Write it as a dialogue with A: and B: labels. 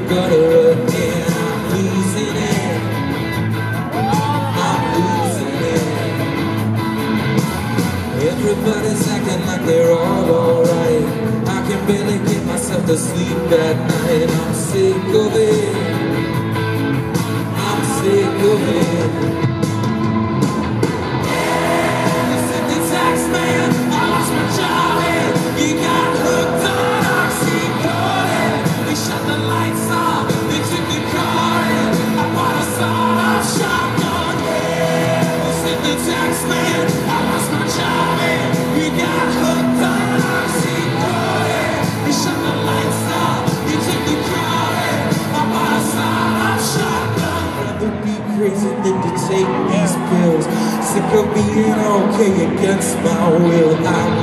A: gutter again. I'm losing it. I'm losing it. Everybody's acting like they're all alright. I can barely get myself to sleep at night. I'm sick of it. I'm sick of it. Listen to tax man, I lost my job and you got hooked on oxycodone. They shut the lights off, they took the car and I bought a sawed-off shotgun. Listen to tax man, I lost my job and you got hooked on oxycodone. They shut the lights off, they took the car and I bought a sawed-off shotgun. Rather be crazy than to take these pills. Sick of being okay against my will. I'm